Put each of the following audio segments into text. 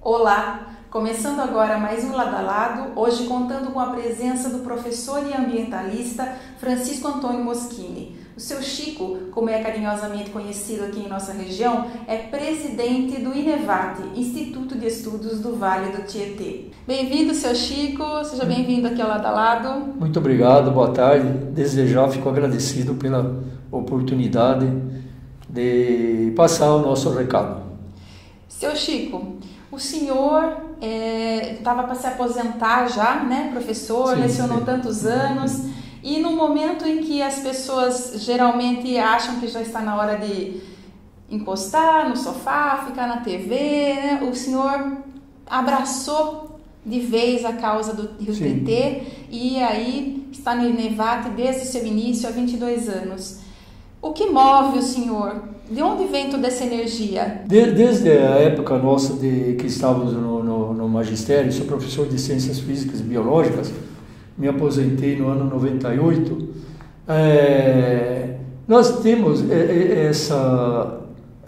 Olá! Começando agora mais um Lado a Lado, hoje contando com a presença do professor e ambientalista Francisco Antônio Moschini. O seu Chico, como é carinhosamente conhecido aqui em nossa região, é presidente do INEVAT, Instituto de Estudos do Vale do Tietê. Bem-vindo, seu Chico, seja bem-vindo aqui ao Lado a Lado. Muito obrigado, boa tarde. Desde já fico agradecido pela oportunidade de passar o nosso recado. Seu Chico, o senhor estava para se aposentar já, né, professor, sim, lecionou sim. tantos anos, e no momento em que as pessoas geralmente acham que já está na hora de encostar no sofá, ficar na TV, né, o senhor abraçou de vez a causa do Rio Tietê e aí está no INEVAT desde o seu início há 22 anos. O que move o senhor? De onde vem toda essa energia? Desde a época nossa que estávamos no magistério, sou professor de Ciências Físicas e Biológicas, me aposentei no ano 98, nós temos essa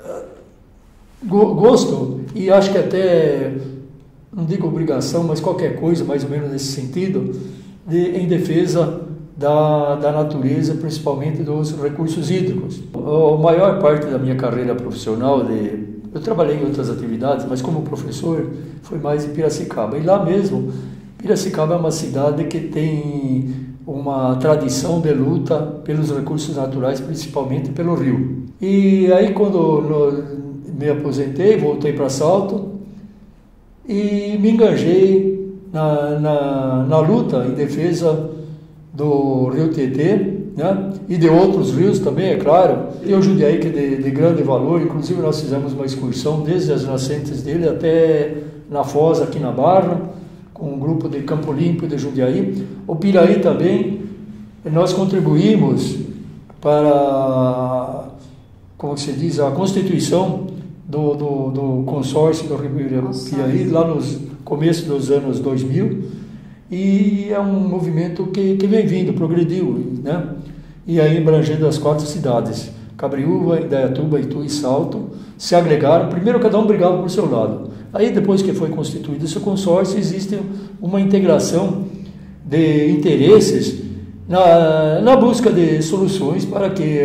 gosto, e acho que até, não digo obrigação, mas qualquer coisa mais ou menos nesse sentido, em defesa da natureza, principalmente dos recursos hídricos. A maior parte da minha carreira profissional, eu trabalhei em outras atividades, mas como professor foi mais em Piracicaba. E lá mesmo, Piracicaba é uma cidade que tem uma tradição de luta pelos recursos naturais, principalmente pelo rio. E aí quando me aposentei, voltei para Salto e me engajei na luta em defesa do Rio Tietê, né? E de outros rios também, é claro. E o Jundiaí, que é de grande valor, inclusive nós fizemos uma excursão desde as nascentes dele até na Foz, aqui na Barra, com um grupo de Campo Limpo de Jundiaí. O Piraí também, nós contribuímos para, como se diz, a constituição do consórcio do Rio Piraí, lá nos começo dos anos 2000, e é um movimento que vem vindo, progrediu, né? E aí abrangendo as 4 cidades, Cabriúva, Indaiatuba, Itu e Salto, se agregaram. Primeiro cada um brigava por seu lado. Aí depois que foi constituído esse consórcio, existe uma integração de interesses na busca de soluções para que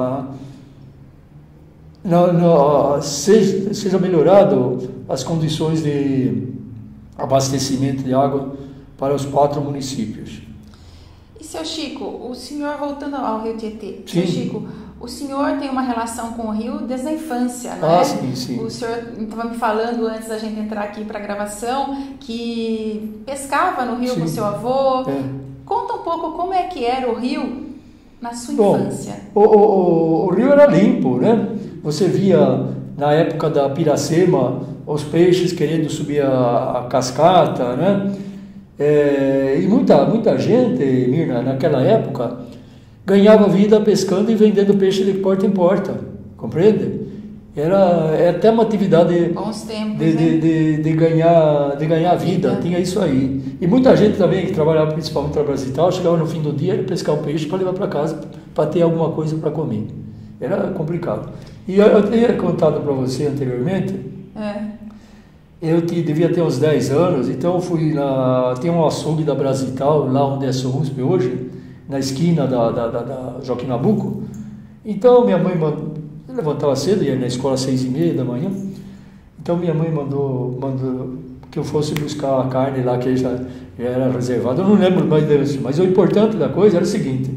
seja melhorado as condições de abastecimento de água para os 4 municípios. E seu Chico, o senhor, voltando ao Rio Tietê, sim. Seu Chico, o senhor tem uma relação com o rio desde a infância, não é? Sim, sim. O senhor estava me falando antes da gente entrar aqui para a gravação que pescava no rio com seu avô. Conta um pouco como é que era o rio na sua infância. O rio era limpo, né? Você via na época da Piracema os peixes querendo subir a cascata, né? E muita gente, Mirna, naquela época, ganhava vida pescando e vendendo peixe de porta em porta, compreende? Era até uma atividade bons tempos, de ganhar vida, tinha isso aí. E muita gente também, que trabalhava principalmente no Brasil e tal, chegava no fim do dia e pescar um peixe para levar para casa, para ter alguma coisa para comer. Era complicado. E eu tinha contado para você anteriormente, eu devia ter uns 10 anos, então eu fui tem um açougue da Brasital, lá onde é a SUSP hoje, na esquina da Joaquim Nabuco. Então minha mãe levantava cedo, ia na escola às 6h30 da manhã, então minha mãe mandou que eu fosse buscar a carne lá, que já era reservada. Eu não lembro mais disso, mas o importante da coisa era o seguinte: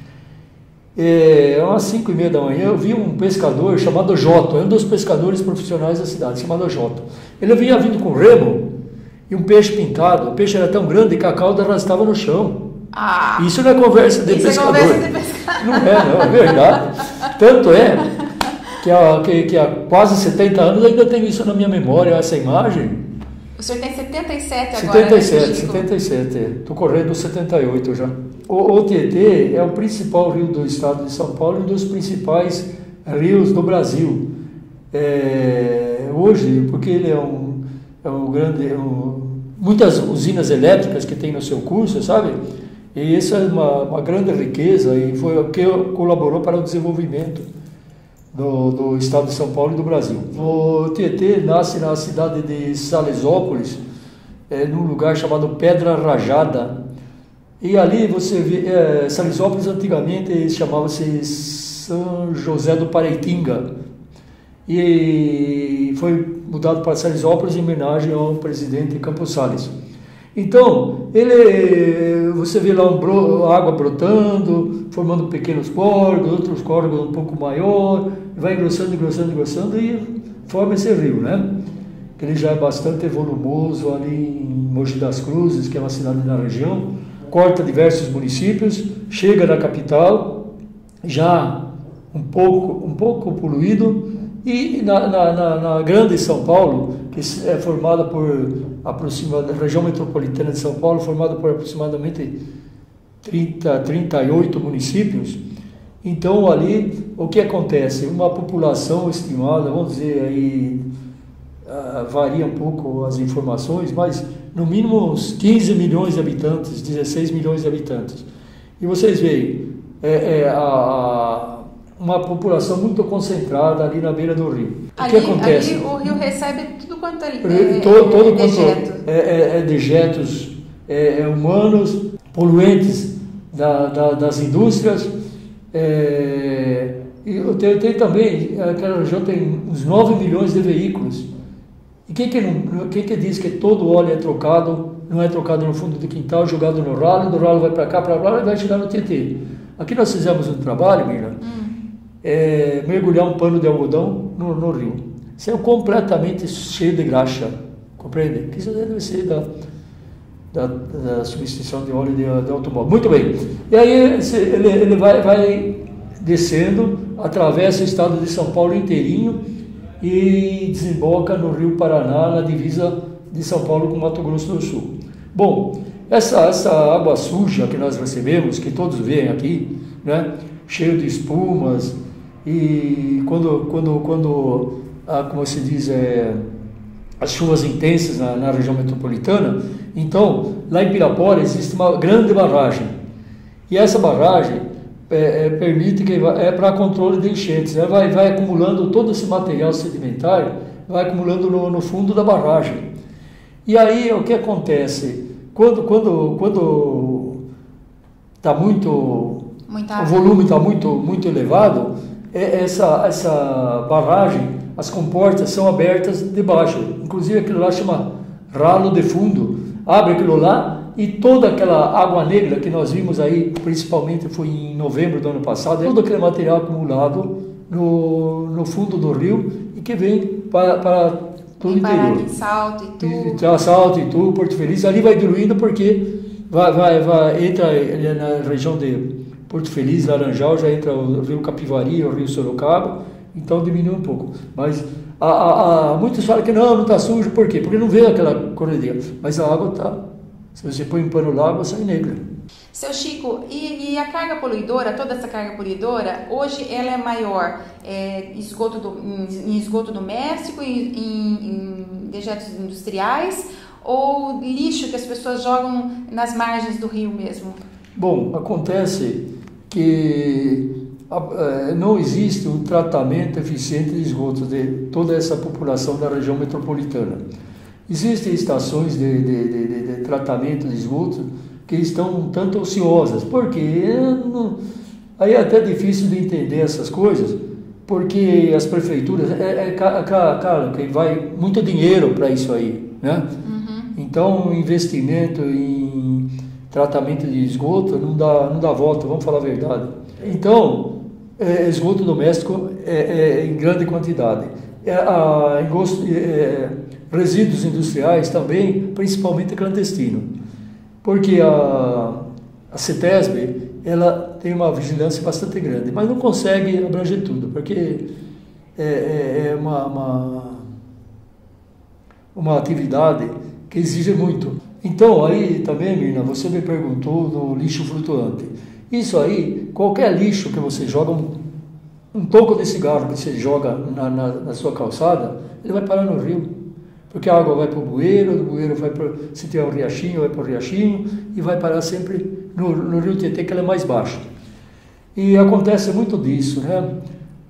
às 5h30 da manhã eu vi um pescador chamado Joto, um dos pescadores profissionais da cidade, chamado Joto. Ele vinha vindo com remo e um peixe pintado. O peixe era tão grande que a cauda arrastava no chão. Isso não é conversa de pescador. Não é verdade. Tanto é que há quase 70 anos ainda tenho isso na minha memória, essa imagem. O senhor tem 77 agora, 77, estou correndo 78 já. O Tietê é o principal rio do estado de São Paulo e um dos principais rios do Brasil. Hoje, porque ele é um grande... muitas usinas elétricas que tem no seu curso, sabe? E isso é uma grande riqueza e foi o que colaborou para o desenvolvimento do estado de São Paulo e do Brasil. O Tietê nasce na cidade de Salesópolis, num lugar chamado Pedra Rajada. E ali você vê, Salesópolis antigamente chamava-se São José do Paraitinga. E foi mudado para Salesópolis em homenagem ao presidente Campos Salles. Então, você vê lá água brotando, formando pequenos córregos, outros córregos um pouco maior, vai engrossando, engrossando, engrossando e forma esse rio, né? Ele já é bastante volumoso ali em Mogi das Cruzes, que é uma cidade da região, corta diversos municípios, chega na capital, já um pouco poluído, e na grande São Paulo, que é formada por aproximadamente, a região metropolitana de São Paulo, formada por aproximadamente 38 municípios. Então ali, o que acontece? Uma população estimada, vamos dizer aí, varia um pouco as informações, mas no mínimo uns 15 milhões de habitantes, 16 milhões de habitantes. E vocês veem, uma população muito concentrada ali na beira do rio. O que acontece? Ali o rio recebe tudo quanto é dejeto. Dejetos humanos, poluentes das indústrias. E tem também, aquela região tem uns 9 milhões de veículos. E quem que diz que todo óleo é trocado, não é trocado no fundo do quintal, jogado no ralo, do ralo vai para cá, para lá e vai chegar no Tietê? Aqui nós fizemos um trabalho, Mira, mergulhar um pano de algodão no rio. Saiu completamente cheio de graxa, compreende? Que isso deve ser da substituição de óleo de automóvel. Muito bem. E aí ele vai descendo, atravessa o estado de São Paulo inteirinho e desemboca no Rio Paraná, na divisa de São Paulo com Mato Grosso do Sul. Bom, essa água suja que nós recebemos, que todos veem aqui, né, cheio de espumas, e quando como se diz, as chuvas intensas na região metropolitana, então lá em Pirapora existe uma grande barragem, e essa barragem permite que para controle de enchentes, né? vai acumulando todo esse material sedimentário, vai acumulando no fundo da barragem. E aí o que acontece? Quando está o volume está muito elevado, essa barragem, as comportas são abertas debaixo, inclusive aquilo lá chama ralo de fundo, abre aquilo lá e toda aquela água negra que nós vimos aí, principalmente foi em novembro do ano passado, todo aquele material acumulado no fundo do rio e que vem para todo o interior. Em Salto, Itu. Salto, Itu, Porto Feliz, ali vai diluindo porque entra na região de Porto Feliz, Laranjal, já entra o rio Capivari, o rio Sorocaba, então diminui um pouco. Mas muitos falam que não está sujo, por quê? Porque não vê aquela correria, mas a água está. Se você põe um pano lá, a água sai negra. Seu Chico, e a carga poluidora, toda essa carga poluidora, hoje ela é maior em esgoto doméstico, em dejetos industriais, ou lixo que as pessoas jogam nas margens do rio mesmo? Bom, acontece que não existe um tratamento eficiente de esgoto de toda essa população da região metropolitana. Existem estações de tratamento de esgoto que estão um tanto ociosas, porque aí é até difícil de entender essas coisas, porque as prefeituras, claro, que vai muito dinheiro para isso aí, né? Uhum. Então, investimento em tratamento de esgoto não dá volta, vamos falar a verdade. Então, esgoto doméstico em grande quantidade. Resíduos industriais também, principalmente clandestino, porque a CETESB ela tem uma vigilância bastante grande, mas não consegue abranger tudo, porque é uma atividade que exige muito. Então, aí também, Mirna, você me perguntou do lixo flutuante. Isso aí, qualquer lixo que você joga, um toco de cigarro que você joga na sua calçada, ele vai parar no rio. Porque a água vai para o bueiro, do bueiro vai para, se tiver um riachinho, vai para o riachinho, e vai parar sempre no rio Tietê, que ele é mais baixo. E acontece muito disso, né?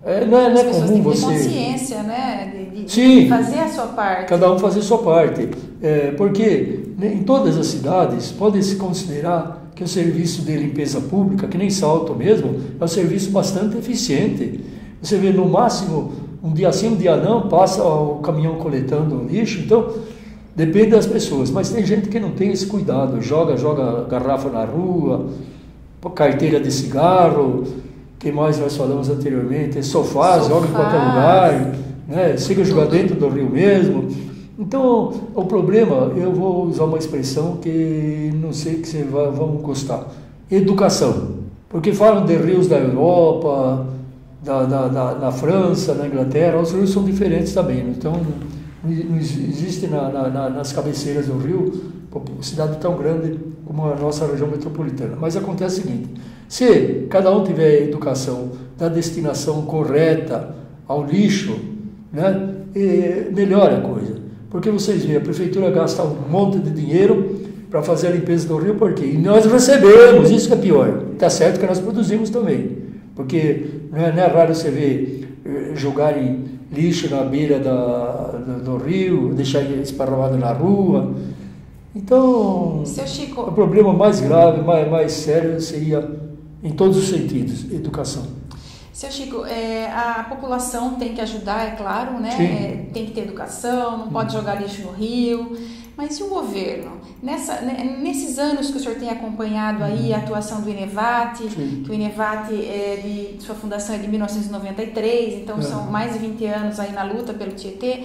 Não é As pessoas comum têm que ter você... consciência, né? De Sim, fazer a sua parte. cada um fazer a sua parte. Porque em todas as cidades pode-se considerar que o serviço de limpeza pública, que nem Salto mesmo, é um serviço bastante eficiente. Você vê no máximo, um dia sim, um dia não, passa o caminhão coletando lixo, então depende das pessoas. Mas tem gente que não tem esse cuidado, joga garrafa na rua, carteira de cigarro, que mais nós falamos anteriormente, sofá, joga em qualquer lugar, né? Chega a jogar dentro do rio mesmo. Então, o problema, eu vou usar uma expressão que não sei que vocês vão gostar, educação. Porque falam de rios da Europa, da França, na Inglaterra, os rios são diferentes também, então não existe nas cabeceiras do rio cidade tão grande como a nossa região metropolitana. Mas acontece o seguinte, se cada um tiver educação da destinação correta ao lixo, né, melhora a coisa. Porque vocês veem, a prefeitura gasta um monte de dinheiro para fazer a limpeza do rio, por quê? E nós recebemos, isso que é pior. Está certo que nós produzimos também, porque não é raro você ver jogarem lixo na beira do rio, deixar esparramado na rua. Então, Seu Chico, o problema mais grave, mais sério seria, em todos os sentidos, educação. Seu Chico, a população tem que ajudar, é claro, né? Tem que ter educação, não pode jogar lixo no rio. Mas e o governo? Nesses anos que o senhor tem acompanhado aí a atuação do INEVAT, que o INEVAT, sua fundação é de 1993, então são mais de 20 anos aí na luta pelo Tietê.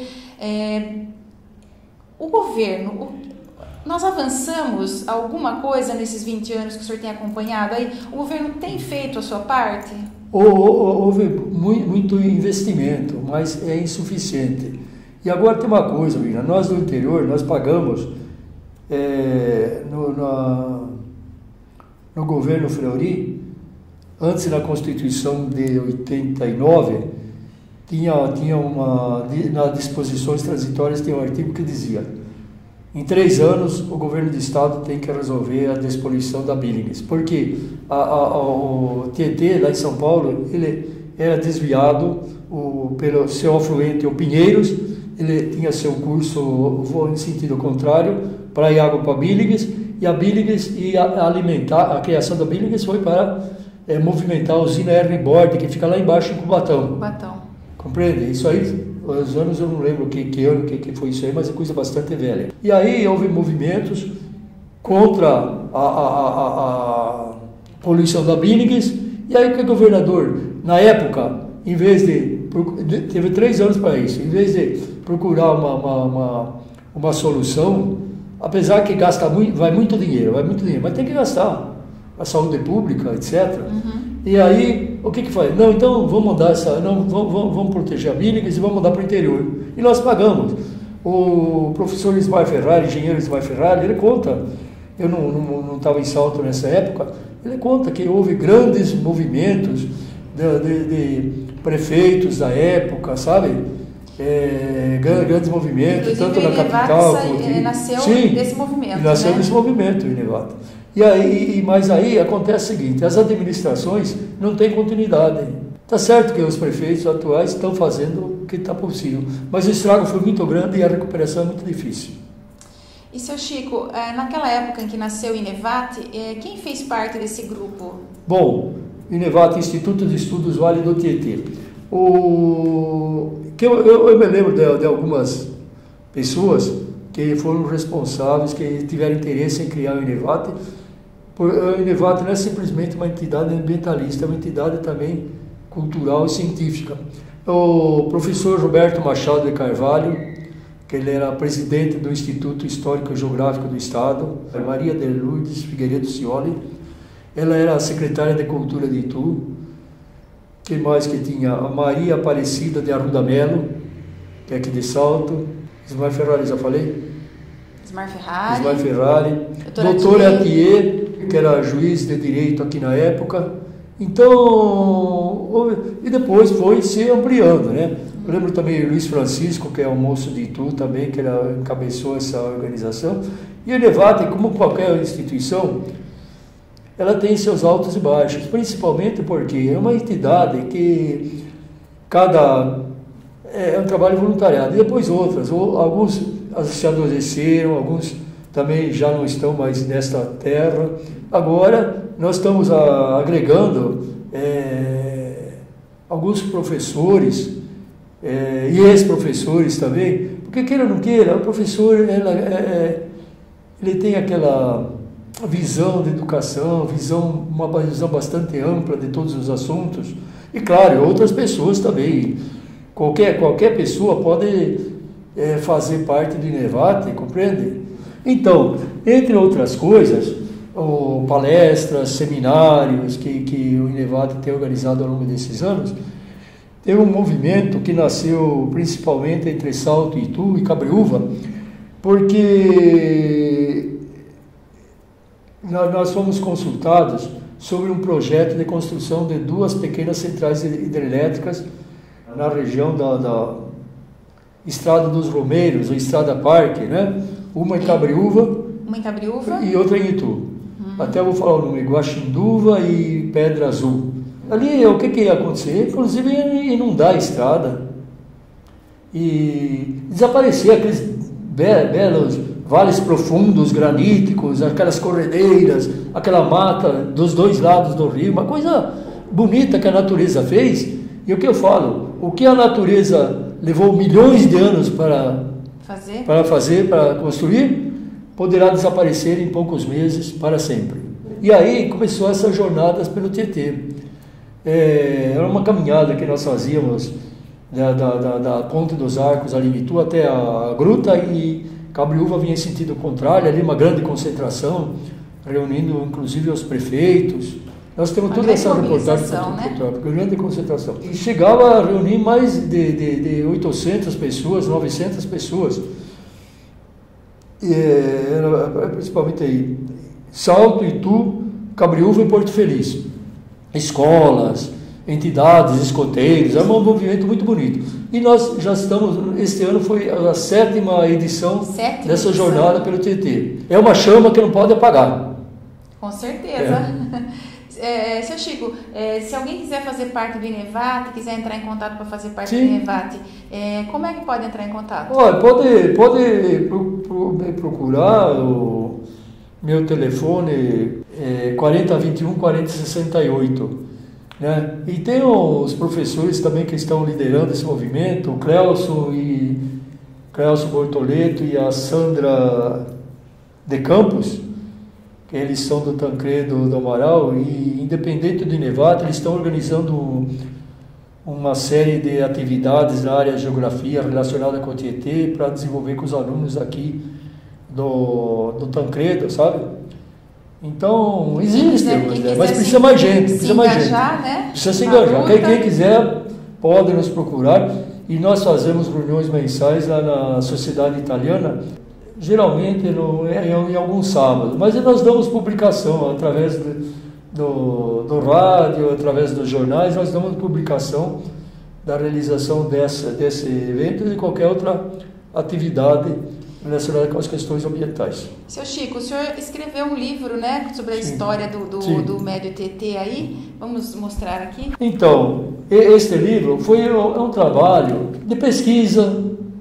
O governo, nós avançamos alguma coisa nesses 20 anos que o senhor tem acompanhado aí? O governo tem feito a sua parte? Houve muito investimento, mas é insuficiente. E agora tem uma coisa, Miriam, nós do interior, nós pagamos no governo Fleury, antes da Constituição de 89, nas disposições transitórias tinha um artigo que dizia: em 3 anos o governo do estado tem que resolver a despoluição da Billings, porque o Tietê lá em São Paulo, ele era desviado pelo seu afluente, o Pinheiros. Ele tinha seu curso em sentido contrário, para ir água para Billings, e a Billings ia alimentar, a criação da Billings foi para movimentar a usina R-Board, que fica lá embaixo em Cubatão. Compreende? Isso aí, os anos eu não lembro que ano que foi isso aí, mas é coisa bastante velha. E aí houve movimentos contra a poluição da Billings, e aí o governador, na época, em vez de... Teve 3 anos para isso, em vez de procurar uma solução, apesar que vai muito dinheiro, mas tem que gastar a saúde pública, etc. E aí, o que faz? Não, então vamos mudar vamos proteger a Billings e vamos mudar para o interior. E nós pagamos. O professor Ismael Ferrari, engenheiro Ismael Ferrari, ele conta, eu não estava em Salto nessa época, ele conta que houve grandes movimentos de prefeitos da época, sabe? Grandes movimentos, inclusive, tanto na capital quanto... nasceu desse movimento. Nasceu desse movimento, o INEVAT. Mas aí acontece o seguinte, as administrações não têm continuidade. Está certo que os prefeitos atuais estão fazendo o que está possível, mas o estrago foi muito grande e a recuperação é muito difícil. E, seu Chico, naquela época em que nasceu o INEVAT, quem fez parte desse grupo? Bom, INEVAT, Instituto de Estudos Vale do Tietê. Eu me lembro de algumas pessoas que foram responsáveis, que tiveram interesse em criar o INEVAT. O INEVAT não é simplesmente uma entidade ambientalista, é uma entidade também cultural e científica. O professor Roberto Machado de Carvalho, que ele era presidente do Instituto Histórico e Geográfico do Estado, a Maria de Lourdes Figueiredo Cioli, ela era a secretária de Cultura de Itu. Quem mais que tinha? A Maria Aparecida de Arruda Melo, que é aqui de Salto. Ismael Ferrari, já falei? Ismael Ferrari. Doutor Atier, que era juiz de direito aqui na época. Então, e depois foi se ampliando, né? Eu lembro também o Luiz Francisco, que é um moço de Itu também, que ele encabeçou essa organização. E o INEVAT, como qualquer instituição, ela tem seus altos e baixos, principalmente porque é uma entidade que É um trabalho voluntariado. E depois outras, alguns se adolesceram, alguns também já não estão mais nesta terra. Agora nós estamos agregando alguns professores e ex-professores também, porque queira ou não queira, o professor ele tem aquela visão de educação, uma visão bastante ampla de todos os assuntos, e claro, outras pessoas também. Qualquer pessoa pode fazer parte do INEVAT, compreende? Então, entre outras coisas, palestras, seminários que o INEVAT tem organizado ao longo desses anos, tem um movimento que nasceu principalmente entre Salto, Itu e Cabreúva, porque nós fomos consultados sobre um projeto de construção de 2 pequenas centrais hidrelétricas na região da Estrada dos Romeiros, ou Estrada Parque, né? Uma em Cabreúva e outra em Itu. Até vou falar o nome, Guaxinduva e Pedra Azul. Ali, o que ia acontecer? Inclusive, ia inundar a estrada e desaparecer aqueles belos vales profundos, graníticos, aquelas corredeiras, aquela mata dos 2 lados do rio, uma coisa bonita que a natureza fez. E o que eu falo? O que a natureza levou milhões de anos para construir, poderá desaparecer em poucos meses para sempre. E aí começou essas jornadas pelo Tietê. Era uma caminhada que nós fazíamos da Ponte dos Arcos, ali em Itu, até a gruta, e Cabreúva vinha em sentido contrário, ali uma grande concentração, reunindo inclusive os prefeitos. Nós temos toda essa reportagem, grande concentração. E chegava a reunir mais de 800 pessoas, 900 pessoas. Era principalmente aí, Salto, Itu, Cabreúva e Porto Feliz. Escolas, entidades, escoteiros, era um movimento muito bonito. E nós já estamos, este ano foi a 7ª edição dessa jornada pelo Tietê. É uma chama que não pode apagar. Com certeza. Seu Chico, se alguém quiser fazer parte do INEVAT, quiser entrar em contato para fazer parte do INEVAT, como é que pode entrar em contato? Olha, pode me procurar, o meu telefone é 4021 4068. Né? E tem os professores também que estão liderando esse movimento, o Clélcio Bortoleto e a Sandra de Campos, que eles são do Tancredo do Amaral, e independente do INEVAT, eles estão organizando uma série de atividades na área de geografia relacionada com o Tietê para desenvolver com os alunos aqui do Tancredo, sabe? Então, existe, mas precisa mais gente, né? Precisa se engajar. Quem quiser pode nos procurar, e nós fazemos reuniões mensais lá na Sociedade Italiana, geralmente em alguns sábados, mas nós damos publicação através do rádio, através dos jornais, nós damos publicação da realização desse evento e de qualquer outra atividade relacionada com as questões ambientais. Seu Chico, o senhor escreveu um livro, né, sobre a história do Médio Tietê aí, vamos mostrar aqui? Então, este livro é um trabalho de pesquisa,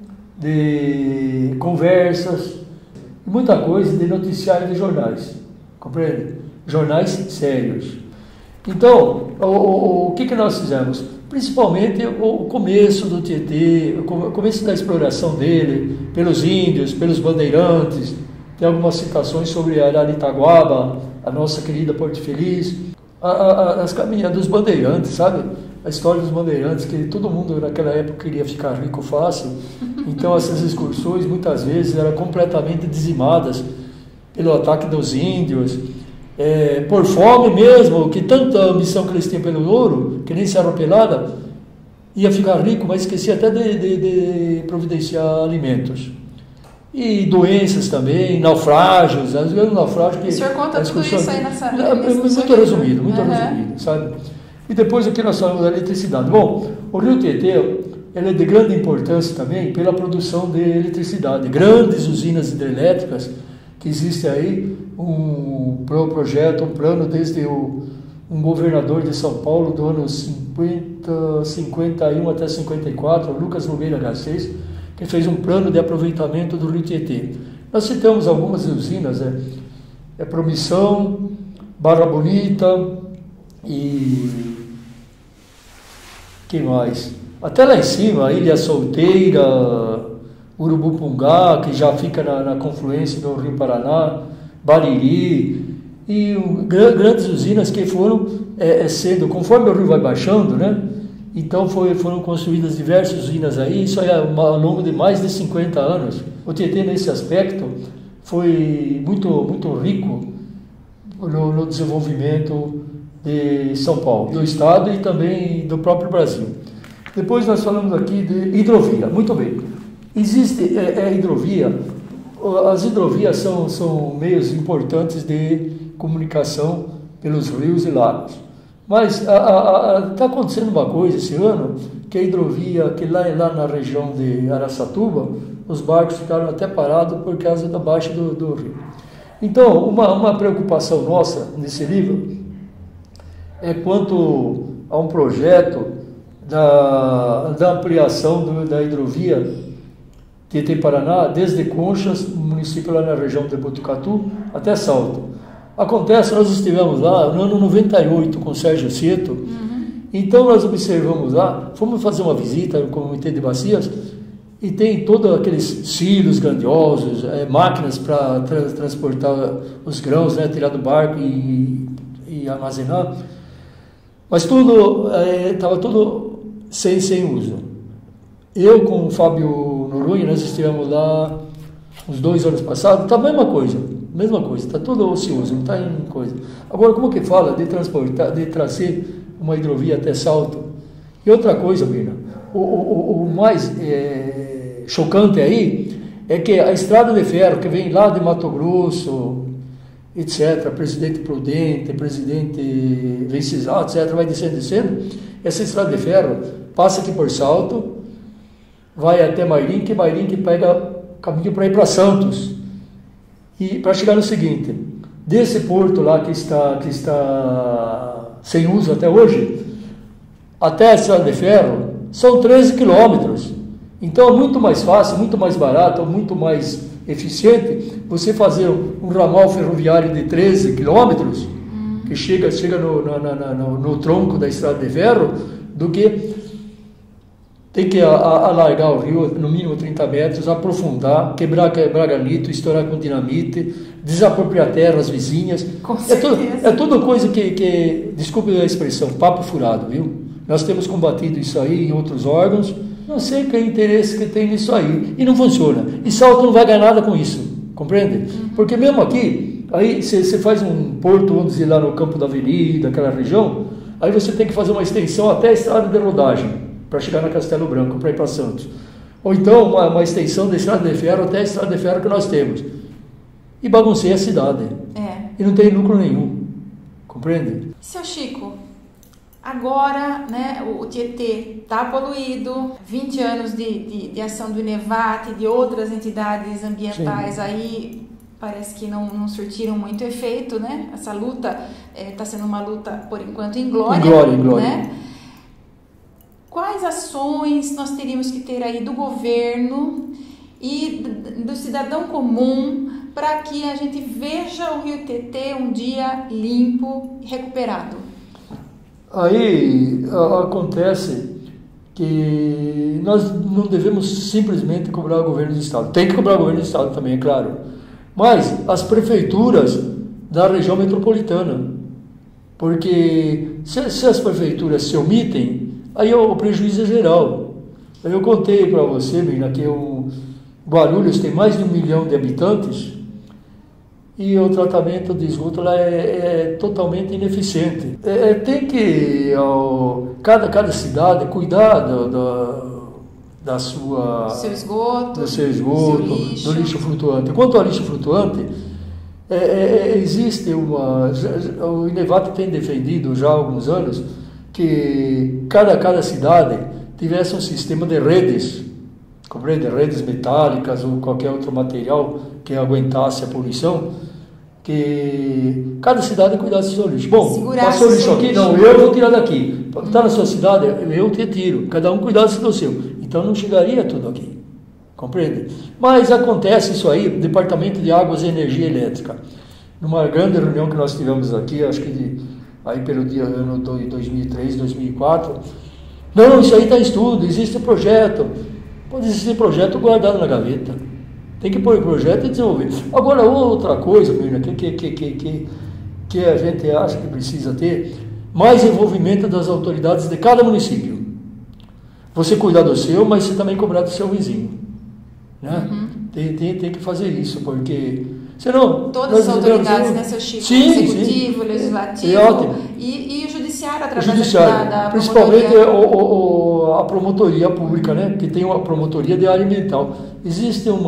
de conversas, muita coisa de noticiário de jornais, compreende? Jornais sérios. Então, o que nós fizemos? Principalmente o começo do Tietê, o começo da exploração dele, pelos índios, pelos bandeirantes, tem algumas citações sobre a Araritaguaba, a nossa querida Porto Feliz, as caminhadas dos bandeirantes, sabe? A história dos bandeirantes, que todo mundo naquela época queria ficar rico fácil, então essas excursões muitas vezes eram completamente dizimadas pelo ataque dos índios, por fome mesmo, que tanta ambição que eles tinham pelo ouro, que nem Serra Pelada, ia ficar rico, mas esquecia até de providenciar alimentos. E doenças também, naufrágios, às vezes naufrágio que... O senhor conta tudo isso aí nessa... Muito resumido, sabe? E depois aqui nós falamos da eletricidade. Bom, o Rio Tietê, ele é de grande importância também pela produção de eletricidade. Grandes usinas hidrelétricas que existem aí, um projeto, um plano desde o um governador de São Paulo do ano 51 até 54, Lucas Nogueira Garcês, que fez um plano de aproveitamento do Rio Tietê. Nós citamos algumas usinas, Promissão, Barra Bonita e que mais? Até lá em cima, Ilha Solteira, Urubupungá, que já fica na confluência do Rio Paraná, Bariri, e grandes usinas que foram sendo, conforme o rio vai baixando, né? Então foram construídas diversas usinas aí, isso aí ao longo de mais de 50 anos. O Tietê, nesse aspecto, foi muito, muito rico no desenvolvimento de São Paulo, do Estado e também do próprio Brasil. Depois nós falamos aqui de hidrovia. Muito bem. Existe hidrovia. As hidrovias são meios importantes de comunicação pelos rios e lagos. Mas está acontecendo uma coisa esse ano, que a hidrovia, que lá na região de Araçatuba, os barcos ficaram até parados por causa da baixa do rio. Então, uma preocupação nossa nesse livro é quanto a um projeto da ampliação da hidrovia Tietê-Paraná, desde Conchas, município lá na região de Botucatu, até Salto. Acontece, nós estivemos lá no ano 98 com o Sérgio Seto, então nós observamos lá, fomos fazer uma visita no Comitê de Bacias, e tem todos aqueles silos grandiosos, máquinas para transportar os grãos, né, tirar do barco e armazenar, mas tudo estava tudo sem uso. Eu com o Fábio Noronha, nós estivemos lá uns 2 anos passados, está a mesma coisa, está tudo ocioso, não está em coisa. Agora, como que fala de transportar, de trazer uma hidrovia até Salto? E outra coisa, Mirna, o mais chocante aí é que a estrada de ferro que vem lá de Mato Grosso, etc., Presidente Prudente, Presidente Venceslau, etc., vai descendo, essa estrada de ferro passa aqui por Salto, vai até Mairim, que pega caminho para ir para Santos. E para chegar no seguinte, desse porto lá que está sem uso até hoje, até a estrada de ferro, são 13 quilômetros. Então é muito mais fácil, muito mais barato, muito mais eficiente você fazer um ramal ferroviário de 13 quilômetros, que chega no tronco da estrada de ferro, do que tem que alargar o rio no mínimo 30 metros, aprofundar, quebrar granito, estourar com dinamite, desapropriar terras vizinhas. Com certeza. É tudo coisa que, desculpe a expressão, papo furado, viu? Nós temos combatido isso aí em outros órgãos, não sei que interesse que tem nisso aí, e não funciona. E Salto não vai ganhar nada com isso, compreende? Porque mesmo aqui, aí você faz um porto, vamos dizer, lá no Campo da Avenida, aquela região, aí você tem que fazer uma extensão até a estrada de rodagem, para chegar na Castelo Branco, para ir para Santos. Ou então uma extensão da estrada de ferro até a estrada de ferro que nós temos. E baguncei a cidade. E não tem lucro nenhum. Compreende? Seu Chico, agora, né, o Tietê está poluído, 20 anos de ação do INEVAT e de outras entidades ambientais. Sim. Aí parece que não surtiram muito efeito, né? Essa luta está sendo uma luta, por enquanto, inglória. Inglória. Né? Quais ações nós teríamos que ter aí do governo e do cidadão comum para que a gente veja o Rio Tietê um dia limpo e recuperado? Aí acontece que nós não devemos simplesmente cobrar o governo do Estado. Tem que cobrar o governo do Estado também, é claro. Mas as prefeituras da região metropolitana. Porque se as prefeituras se omitem, aí o prejuízo é geral. Eu contei para você, Mirna, que o Guarulhos tem mais de 1 milhão de habitantes e o tratamento de esgoto lá é totalmente ineficiente. Tem que cada cidade cuidar do seu esgoto, do lixo flutuante. Quanto ao lixo flutuante, existe o INEVAT tem defendido já há alguns anos que cada cidade tivesse um sistema de redes, compreende? Redes metálicas ou qualquer outro material que aguentasse a poluição, que cada cidade cuidasse do seu lixo. Bom, Segurar passou o lixo seu aqui? lixo. Não, eu vou tirar daqui. Está na sua cidade? Eu te tiro. Cada um cuidasse do seu. Então não chegaria tudo aqui. Compreende? Mas acontece isso aí, Departamento de Águas e Energia Elétrica. Numa grande reunião que nós tivemos aqui, acho que aí pelo ano 2003, 2004, não, isso aí está em estudo, existe projeto. Pode existir projeto guardado na gaveta. Tem que pôr o projeto e desenvolver. Agora, outra coisa, Mirna, que a gente acha que precisa ter, mais envolvimento das autoridades de cada município. Você cuidar do seu, mas você também cobrar do seu vizinho. Né? Uhum. Tem que fazer isso, porque senão... Todas as autoridades, né, seu Chico? Sim, Executivo, sim. Legislativo e o Judiciário, através da principalmente promotoria. a promotoria pública, né? Que tem uma promotoria de área ambiental. Existe um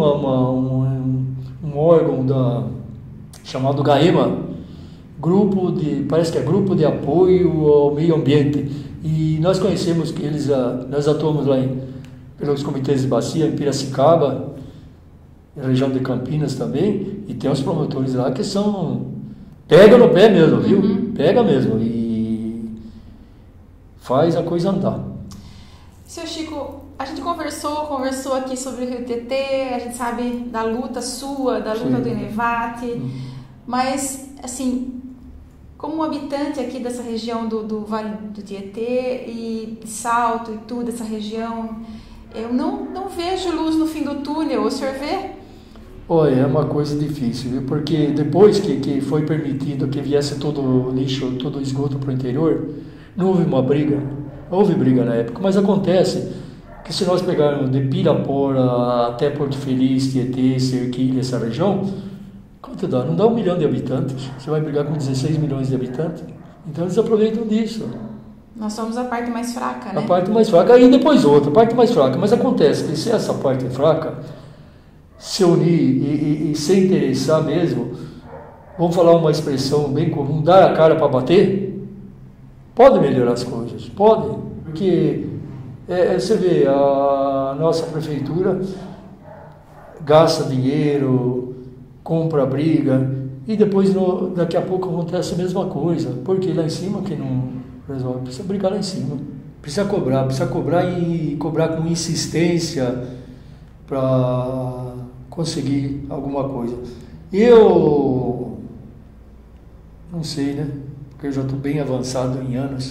órgão chamado GAEMA, parece que é Grupo de Apoio ao Meio Ambiente, e nós conhecemos que nós atuamos lá pelos comitês de bacia, em Piracicaba, na região de Campinas também, e tem os promotores lá que pega no pé mesmo, viu? Uhum. Pega mesmo e faz a coisa andar. Seu Chico, a gente conversou aqui sobre o Rio Tietê, a gente sabe da luta sua, da luta do Enevate, mas, assim, como habitante aqui dessa região do Vale do Tietê e de Salto e tudo, essa região, eu não vejo luz no fim do túnel. O senhor vê? Olha, é uma coisa difícil, viu? Porque depois que foi permitido que viesse todo o lixo, todo o esgoto para o interior, não houve uma briga. Houve briga na época, mas acontece que se nós pegarmos de Pirapora até Porto Feliz, Tietê, Serquilha, essa região, quanto dá? Não dá 1 milhão de habitantes. Você vai brigar com 16 milhões de habitantes. Então eles aproveitam disso. Nós somos a parte mais fraca, né? A parte mais fraca, aí depois outra, a parte mais fraca. Mas acontece que se essa parte fraca se unir e se interessar mesmo, vamos falar uma expressão bem comum, dar a cara para bater, pode melhorar as coisas, pode. Porque você vê, a nossa prefeitura gasta dinheiro, compra briga, e depois daqui a pouco acontece a mesma coisa, porque lá em cima que não resolve, precisa brigar lá em cima, precisa cobrar e cobrar com insistência para conseguir alguma coisa. Eu não sei, né? Porque eu já estou bem avançado em anos.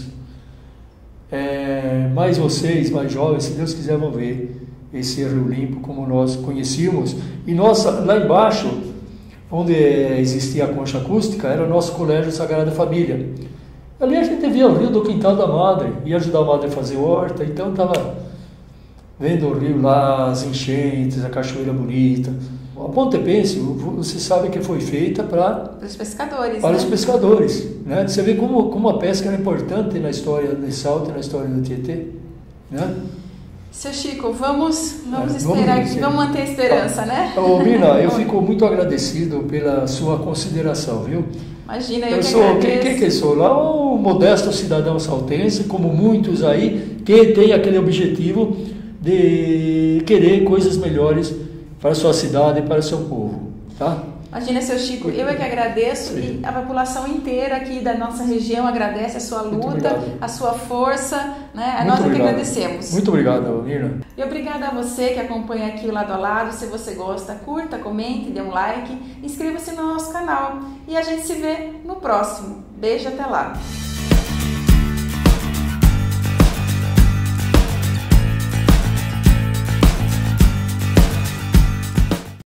Mas vocês, mais jovens, se Deus quiser, vão ver esse Rio Limpo como nós conhecíamos. E lá embaixo, onde existia a concha acústica, era o nosso Colégio Sagrada Família. Ali a gente via o rio do Quintal da Madre, ia ajudar a Madre a fazer horta, então estava vendo o rio lá, as enchentes, a cachoeira bonita. A Ponte Pense, você sabe que foi feita para os pescadores. Para os pescadores, né? Você vê como a pesca era importante na história de Salto e na história do Tietê, né? Seu Chico, vamos esperar, vamos manter a esperança, né? Ô, Mirna, eu fico muito agradecido pela sua consideração, viu? Imagina, eu sou, quem que sou? Lá um modesto cidadão saltense, como muitos aí, que tem aquele objetivo de querer coisas melhores para a sua cidade e para o seu povo, tá? Imagina, seu Chico, eu é que agradeço. Sim. E a população inteira aqui da nossa região agradece a sua luta, a sua força, né? Nós é que agradecemos. Muito obrigado, Mirna. E obrigada a você que acompanha aqui o Lado a Lado. Se você gosta, curta, comente, dê um like, inscreva-se no nosso canal e a gente se vê no próximo. Beijo, até lá!